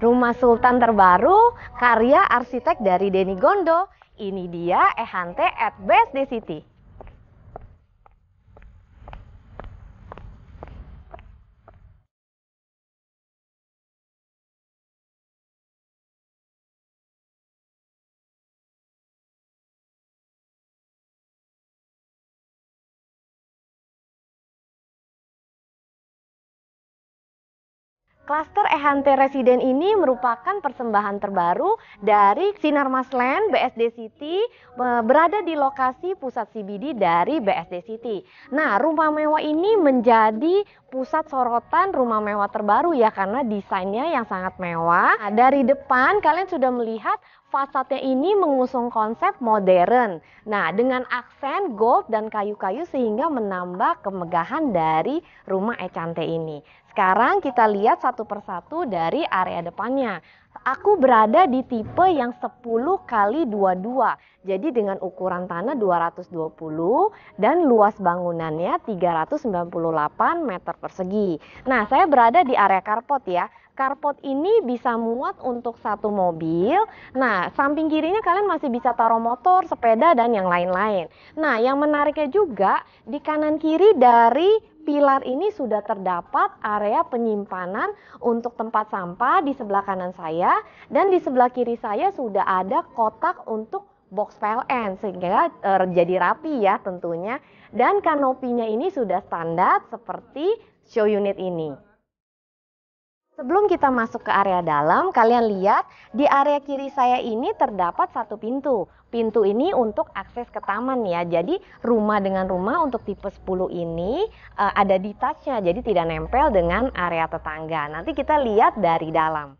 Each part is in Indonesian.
Rumah Sultan terbaru karya arsitek dari Denny Gondo. Ini dia Ehante at BSD City. Klaster Ehante Residen ini merupakan persembahan terbaru dari Sinarmas Land BSD City, berada di lokasi pusat CBD dari BSD City. Nah, rumah mewah ini menjadi pusat sorotan rumah mewah terbaru ya, karena desainnya yang sangat mewah. Nah, dari depan kalian sudah melihat fasadnya ini mengusung konsep modern. Nah, dengan aksen gold dan kayu-kayu sehingga menambah kemegahan dari rumah Ehante ini. Sekarang kita lihat satu persatu dari area depannya. Aku berada di tipe yang 10x22. Jadi dengan ukuran tanah 220 dan luas bangunannya 398 meter persegi. Nah, saya berada di area carport ya. Carport ini bisa muat untuk satu mobil. Nah, samping kirinya kalian masih bisa taruh motor, sepeda, dan yang lain-lain. Nah, yang menariknya juga di kanan kiri dari pilar ini sudah terdapat area penyimpanan untuk tempat sampah di sebelah kanan saya, dan di sebelah kiri saya sudah ada kotak untuk box PLN sehingga jadi rapi ya tentunya, dan kanopinya ini sudah standar seperti show unit ini. Sebelum kita masuk ke area dalam, kalian lihat di area kiri saya ini terdapat satu pintu. Pintu ini untuk akses ke taman ya. Jadi rumah dengan rumah untuk tipe 10 ini ada detachnya, jadi tidak nempel dengan area tetangga. Nanti kita lihat dari dalam.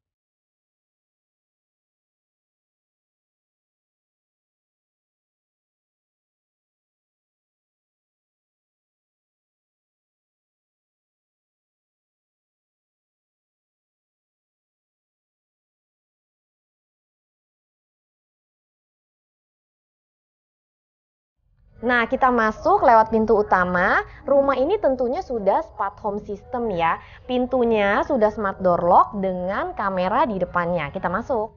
Nah, kita masuk lewat pintu utama. Rumah ini tentunya sudah smart home system ya. Pintunya sudah smart door lock dengan kamera di depannya. Kita masuk.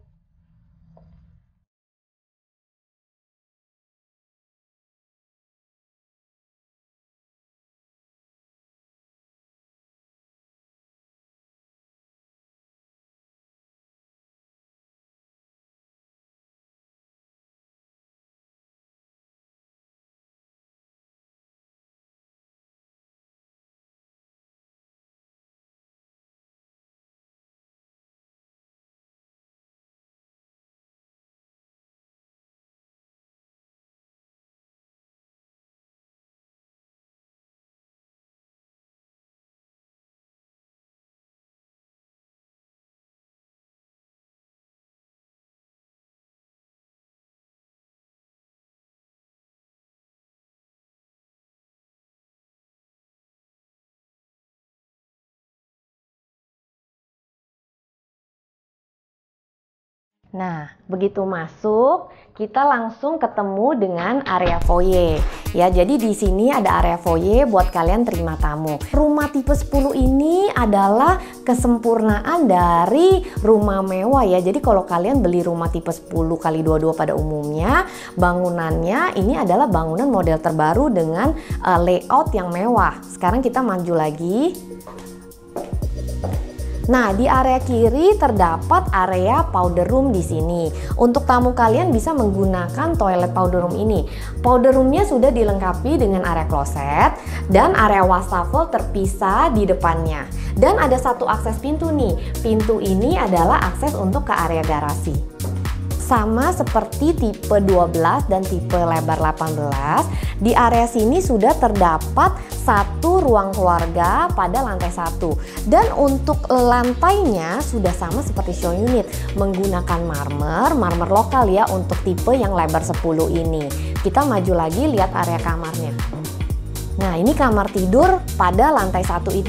Nah, begitu masuk, kita langsung ketemu dengan area foyer. Ya, jadi di sini ada area foyer buat kalian terima tamu. Rumah tipe 10 ini adalah kesempurnaan dari rumah mewah ya. Jadi kalau kalian beli rumah tipe 10x22 pada umumnya, bangunannya ini adalah bangunan model terbaru dengan layout yang mewah. Sekarang kita maju lagi. Nah, di area kiri terdapat area powder room di sini. Untuk tamu kalian bisa menggunakan toilet powder room ini. Powder roomnya sudah dilengkapi dengan area kloset dan area wastafel terpisah di depannya. Dan ada satu akses pintu nih. Pintu ini adalah akses untuk ke area garasi. Sama seperti tipe 12 dan tipe lebar 18, di area sini sudah terdapat satu ruang keluarga pada lantai 1. Dan untuk lantainya sudah sama seperti show unit, menggunakan marmer lokal ya untuk tipe yang lebar 10 ini. Kita maju lagi lihat area kamarnya. Nah, ini kamar tidur pada lantai 1 ini.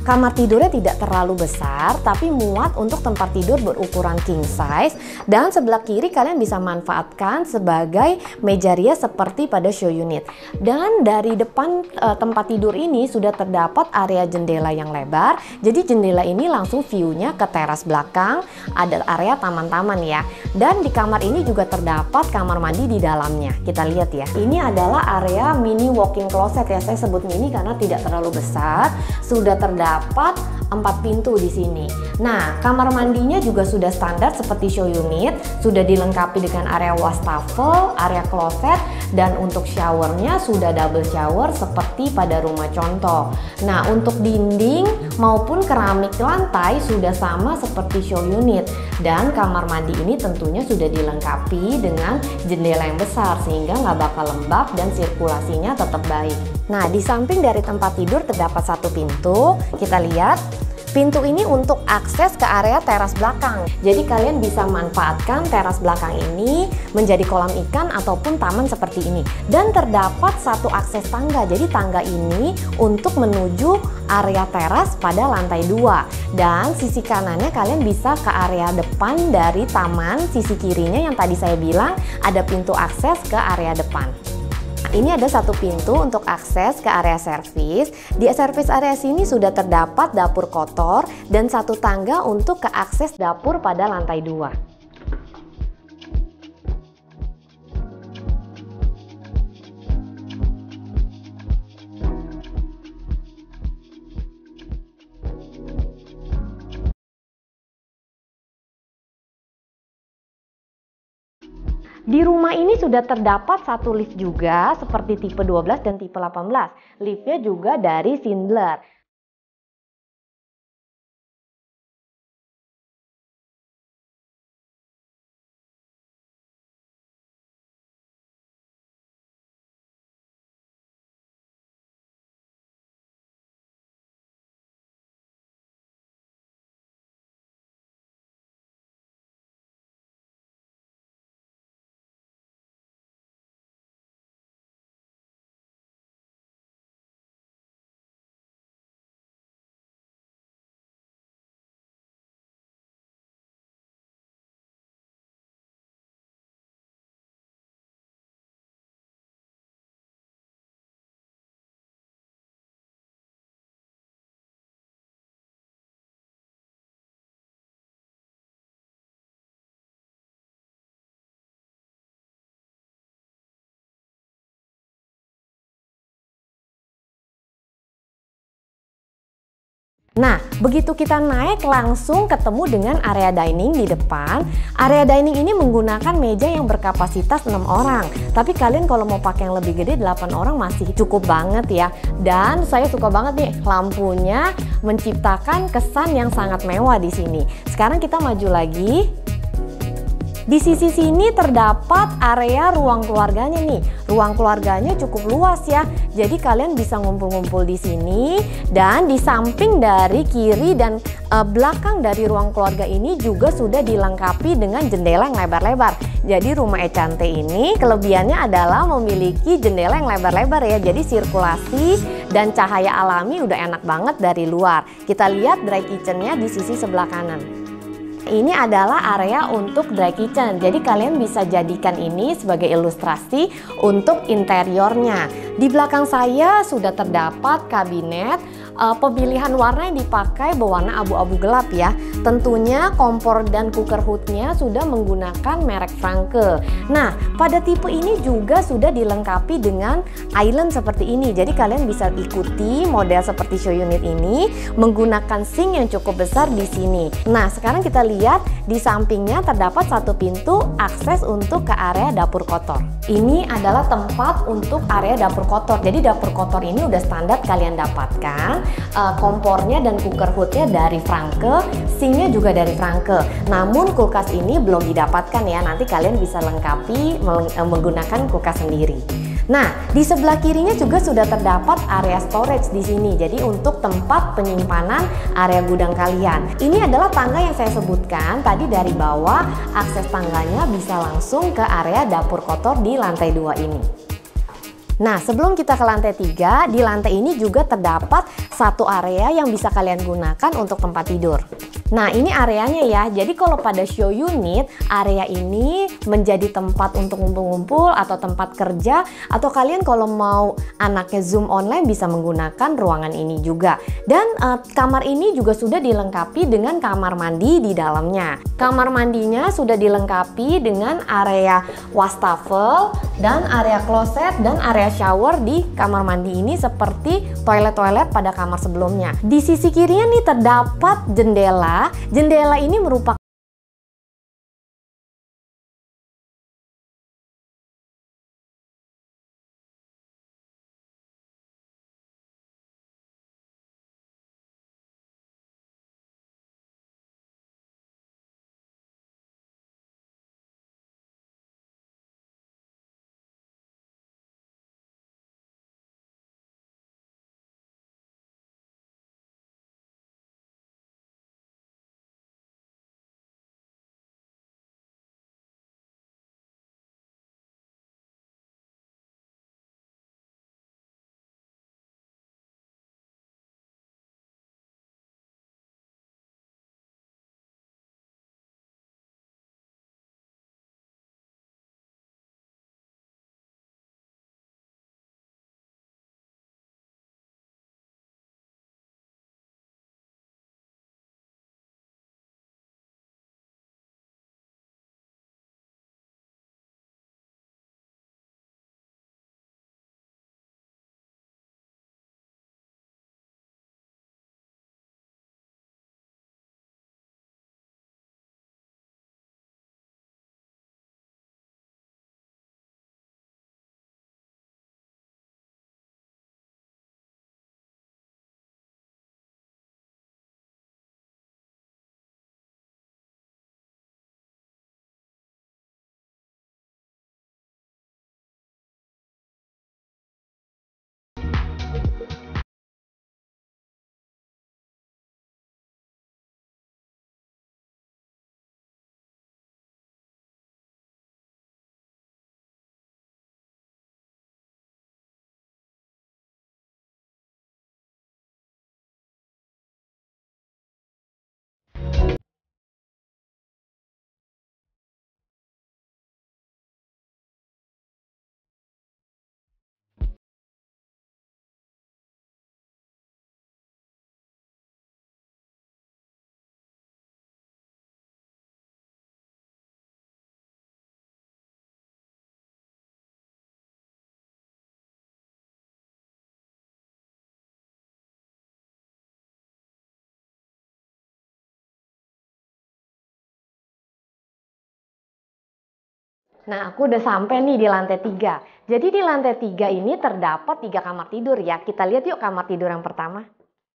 Kamar tidurnya tidak terlalu besar, tapi muat untuk tempat tidur berukuran king size. Dan sebelah kiri kalian bisa manfaatkan sebagai meja rias seperti pada show unit. Dan dari depan tempat tidur ini sudah terdapat area jendela yang lebar. Jadi jendela ini langsung view-nya ke teras belakang, ada area taman-taman ya. Dan di kamar ini juga terdapat kamar mandi di dalamnya. Kita lihat ya. Ini adalah area mini walk-in closet ya. Saya sebut mini karena tidak terlalu besar. Sudah terdapat 4 pintu di sini. Nah, kamar mandinya juga sudah standar seperti show unit, sudah dilengkapi dengan area wastafel, area kloset, dan untuk showernya sudah double shower seperti pada rumah contoh. Nah, untuk dinding maupun keramik lantai sudah sama seperti show unit, dan kamar mandi ini tentunya sudah dilengkapi dengan jendela yang besar sehingga nggak bakal lembab dan sirkulasinya tetap baik. Nah, di samping dari tempat tidur terdapat 1 pintu. Kita lihat, pintu ini untuk akses ke area teras belakang. Jadi kalian bisa manfaatkan teras belakang ini menjadi kolam ikan ataupun taman seperti ini. Dan terdapat 1 akses tangga. Jadi tangga ini untuk menuju area teras pada lantai 2. Dan sisi kanannya kalian bisa ke area depan dari taman. Sisi kirinya yang tadi saya bilang ada pintu akses ke area depan. Ini ada 1 pintu untuk akses ke area servis. Di servis area sini sudah terdapat dapur kotor dan 1 tangga untuk ke akses dapur pada lantai 2. Di rumah ini sudah terdapat 1 lift juga seperti tipe 12 dan tipe 18. Liftnya juga dari Schindler. Nah, begitu kita naik langsung ketemu dengan area dining di depan. Area dining ini menggunakan meja yang berkapasitas 6 orang. Tapi kalian kalau mau pakai yang lebih gede 8 orang masih cukup banget ya. Dan saya suka banget nih lampunya menciptakan kesan yang sangat mewah di sini. Sekarang kita maju lagi. Di sisi sini terdapat area ruang keluarganya nih. Ruang keluarganya cukup luas ya. Jadi kalian bisa ngumpul-ngumpul di sini, dan di samping dari kiri dan belakang dari ruang keluarga ini juga sudah dilengkapi dengan jendela yang lebar-lebar. Jadi rumah Echante ini kelebihannya adalah memiliki jendela yang lebar-lebar ya. Jadi sirkulasi dan cahaya alami udah enak banget dari luar. Kita lihat dry kitchennya di sisi sebelah kanan. Ini adalah area untuk dry kitchen, jadi kalian bisa jadikan ini sebagai ilustrasi untuk interiornya. Di belakang saya sudah terdapat kabinet. Pemilihan warna yang dipakai berwarna abu-abu gelap ya. Tentunya kompor dan cooker hoodnya sudah menggunakan merek Franke. Nah, pada tipe ini juga sudah dilengkapi dengan island seperti ini. Jadi kalian bisa ikuti model seperti show unit ini menggunakan sink yang cukup besar di sini. Nah, sekarang kita lihat di sampingnya terdapat 1 pintu akses untuk ke area dapur kotor. Ini adalah tempat untuk area dapur kotor. Jadi dapur kotor ini udah standar kalian dapatkan. Kompornya dan cooker hoodnya dari Franke, sinknya juga dari Franke. Namun kulkas ini belum didapatkan ya. Nanti kalian bisa lengkapi menggunakan kulkas sendiri. Nah, di sebelah kirinya juga sudah terdapat area storage di sini. Jadi untuk tempat penyimpanan area gudang kalian. Ini adalah tangga yang saya sebutkan tadi dari bawah. Akses tangganya bisa langsung ke area dapur kotor di lantai 2 ini. Nah, sebelum kita ke lantai 3, di lantai ini juga terdapat satu area yang bisa kalian gunakan untuk tempat tidur. Nah, ini areanya ya. Jadi kalau pada show unit, area ini menjadi tempat untuk ngumpul-ngumpul atau tempat kerja, atau kalian kalau mau anaknya Zoom online bisa menggunakan ruangan ini juga. Dan kamar ini juga sudah dilengkapi dengan kamar mandi di dalamnya. Kamar mandinya sudah dilengkapi dengan area wastafel dan area kloset dan area shower di kamar mandi ini seperti toilet-toilet pada kamar sebelumnya. Di sisi kirinya nih terdapat jendela. Jendela ini merupakan Nah, aku udah sampai nih di lantai 3. Jadi di lantai 3 ini terdapat 3 kamar tidur ya. Kita lihat yuk kamar tidur yang pertama.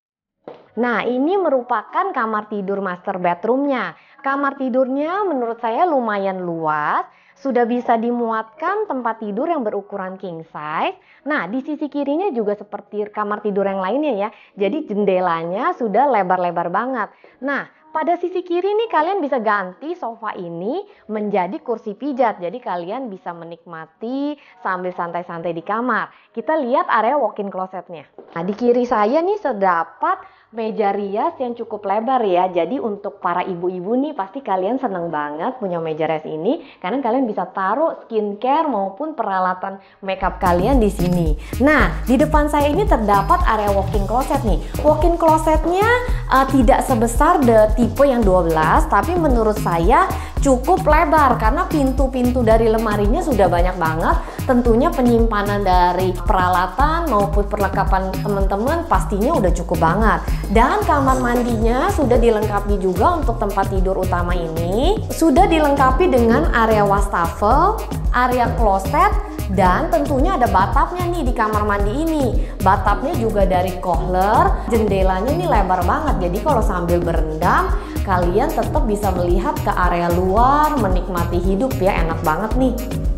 Nah, ini merupakan kamar tidur master bedroomnya. Kamar tidurnya menurut saya lumayan luas. Sudah bisa dimuatkan tempat tidur yang berukuran king size. Nah, di sisi kirinya juga seperti kamar tidur yang lainnya ya. Jadi jendelanya sudah lebar-lebar banget. Nah, pada sisi kiri nih kalian bisa ganti sofa ini menjadi kursi pijat. Jadi kalian bisa menikmati sambil santai-santai di kamar. Kita lihat area walk-in closetnya. Nah, di kiri saya nih terdapat meja rias yang cukup lebar ya. Jadi untuk para ibu-ibu nih pasti kalian seneng banget punya meja rias ini. Karena kalian bisa taruh skincare maupun peralatan makeup kalian di sini. Nah, di depan saya ini terdapat area walk-in closet nih. Walk-in closetnya tidak sebesar tipe yang 12, tapi menurut saya cukup lebar karena pintu-pintu dari lemarinya sudah banyak banget. Tentunya penyimpanan dari peralatan maupun perlengkapan teman-teman pastinya udah cukup banget. Dan kamar mandinya sudah dilengkapi juga untuk tempat tidur utama ini. Sudah dilengkapi dengan area wastafel, area kloset, dan tentunya ada bathtubnya nih di kamar mandi ini. Bathtubnya juga dari Kohler, jendelanya nih lebar banget. Jadi kalau sambil berendam, kalian tetap bisa melihat ke area luar, menikmati hidup ya, enak banget nih.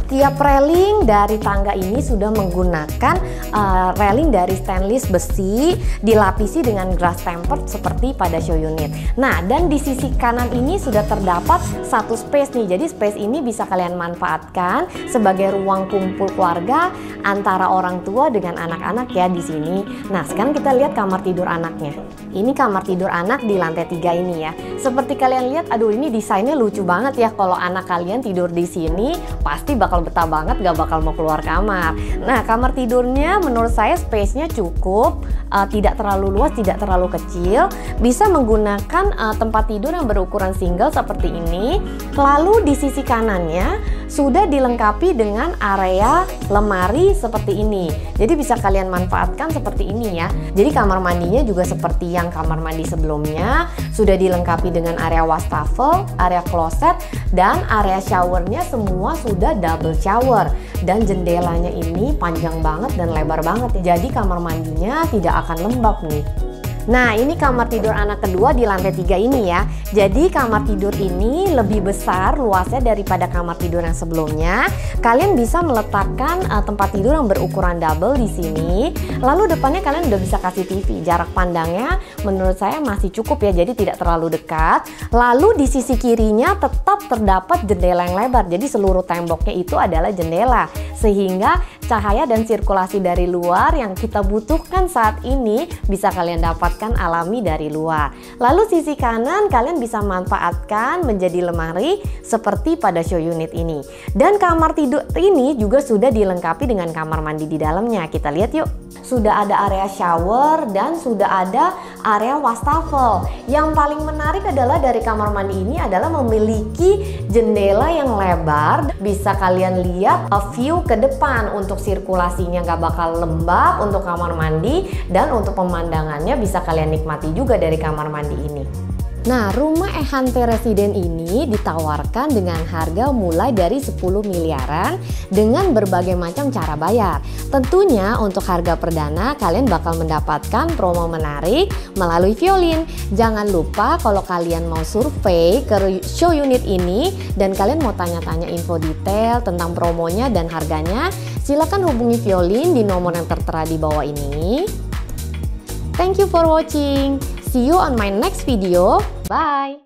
Tiap railing dari tangga ini sudah menggunakan railing dari stainless besi dilapisi dengan grass tempered seperti pada show unit. Nah, dan di sisi kanan ini sudah terdapat satu space nih. Jadi space ini bisa kalian manfaatkan sebagai ruang kumpul keluarga antara orang tua dengan anak-anak ya di sini. Nah, sekarang kita lihat kamar tidur anaknya. Ini kamar tidur anak di lantai 3 ini ya. Seperti kalian lihat, aduh ini desainnya lucu banget ya. Kalau anak kalian tidur di sini pasti bakal betah banget, gak bakal mau keluar kamar. Nah, kamar tidurnya menurut saya space-nya cukup, tidak terlalu luas, tidak terlalu kecil. Bisa menggunakan tempat tidur yang berukuran single seperti ini. Lalu di sisi kanannya sudah dilengkapi dengan area lemari seperti ini. Jadi bisa kalian manfaatkan seperti ini ya. Jadi kamar mandinya juga seperti yang kamar mandi sebelumnya, sudah dilengkapi dengan area wastafel, area kloset, dan area showernya semua sudah double shower. Dan jendelanya ini panjang banget dan lebar banget ya. Jadi kamar mandinya tidak akan lembab nih. Nah, ini kamar tidur anak kedua di lantai 3 ini ya. Jadi kamar tidur ini lebih besar luasnya daripada kamar tidur yang sebelumnya. Kalian bisa meletakkan tempat tidur yang berukuran double di sini. Lalu depannya kalian udah bisa kasih TV. Jarak pandangnya menurut saya masih cukup ya, jadi tidak terlalu dekat. Lalu di sisi kirinya tetap terdapat jendela yang lebar. Jadi seluruh temboknya itu adalah jendela, sehingga cahaya dan sirkulasi dari luar yang kita butuhkan saat ini bisa kalian dapatkan alami dari luar. Lalu sisi kanan kalian bisa manfaatkan menjadi lemari seperti pada show unit ini. Dan kamar tidur ini juga sudah dilengkapi dengan kamar mandi di dalamnya. Kita lihat yuk. Sudah ada area shower dan sudah ada area wastafel. Yang paling menarik adalah dari kamar mandi ini adalah memiliki jendela yang lebar. Bisa kalian lihat view ke depan, untuk sirkulasinya nggak bakal lembab untuk kamar mandi, dan untuk pemandangannya bisa kalian nikmati juga dari kamar mandi ini. Nah, rumah Ehante Residen ini ditawarkan dengan harga mulai dari 10 miliaran dengan berbagai macam cara bayar. Tentunya untuk harga perdana kalian bakal mendapatkan promo menarik melalui Violin. Jangan lupa kalau kalian mau survei ke show unit ini dan kalian mau tanya-tanya info detail tentang promonya dan harganya, silakan hubungi Violin di nomor yang tertera di bawah ini. Thank you for watching. See you on my next video. Bye.